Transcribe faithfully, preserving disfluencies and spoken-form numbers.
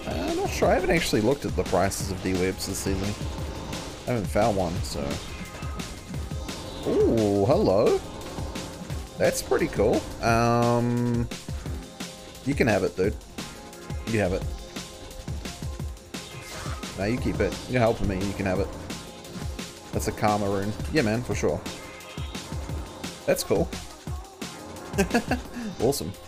I'm not sure. I haven't actually looked at the prices of D-Webs this season. I haven't found one, so... Ooh, hello. That's pretty cool. Um, you can have it, dude. You can have it. No, you keep it. You're helping me. You can have it. That's a karma rune. Yeah, man, for sure. That's cool. Awesome.